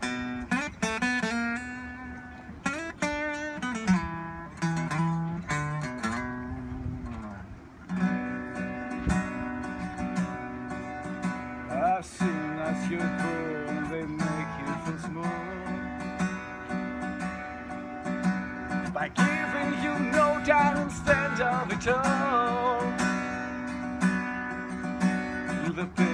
As soon as you're born, they make you feel small by giving you no time instead of it all. The